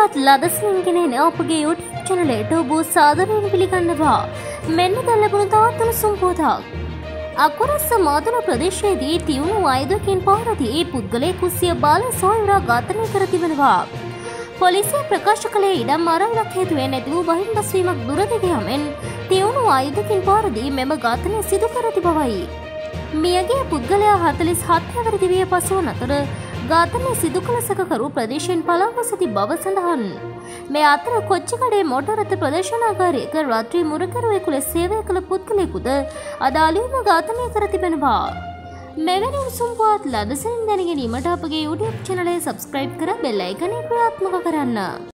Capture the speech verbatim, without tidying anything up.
උසුම්පුවත් ලදසින් ගෙනෙන අපගේ YouTube channelයට ඔබ සාදරයෙන් පිළිගන්නවා. මෙන්න දැන් ලැබුණු තවත් උසුම්පුවතක්. අකුරස්ස මාතන ප්‍රදේශයේදී තියුණු ආයුධකින් පහරදී පුද්ගලයෙකු සිය බාල සොයුරා ඝාතනය කර තිබෙනවා. පොලිසිය ප්‍රකාශ කළේ ඉඩම් අරවලක් හේතුවෙන් ඇති වූ බහින්දස්වීමක් දුරදිග යමින් තියුණු ආයුධකින් පහරදී මෙම ඝාතනය සිදු කර තිබවයි. මියගිය පුද්ගලයා හතළිස් හත් හැවිරිදි විය පසු වන අතර ඝාතනය සිදු කළ සැකකරු ප්‍රදේශයෙන් පළා ගොස් ඇති බව සඳහන්. මේ අතර කොච්චිකඩේ මෝටර් රථ ප්‍රදර්ශනාගාරයක රාත්‍රී මුරකරුවෙකු ලෙස සේවය කළ පුද්ගලයෙකුද අදාළවම ඝාතනය කර තිබෙනවා. මෙවැනි උණුසුම් පුවත් ලදසින් දැන ගැනීමට අපගේ YouTube channel එක subscribe කර බෙල් අයිකනය ක්‍රියාත්මක කරන්න.